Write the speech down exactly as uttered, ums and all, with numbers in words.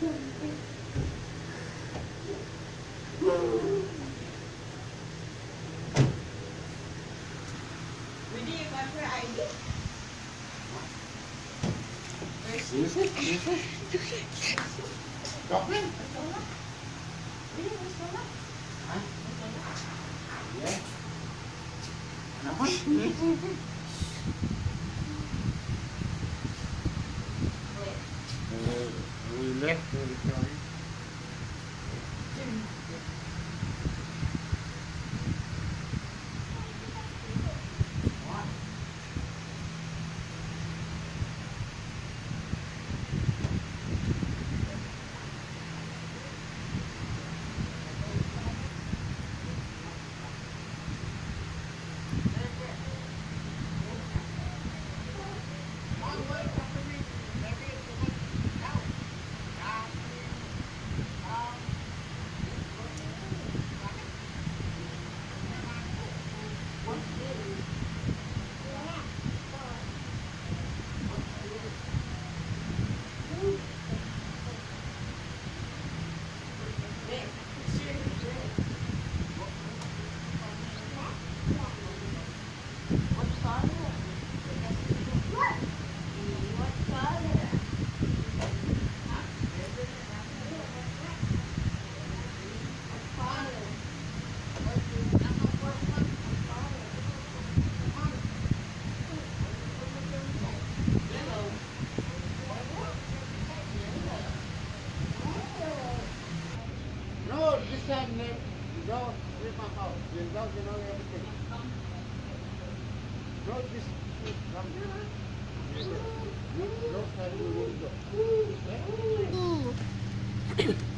No, this time, you don't leave my house. You don't, you know everything. No, this, come here. You don't carry the window. Okay?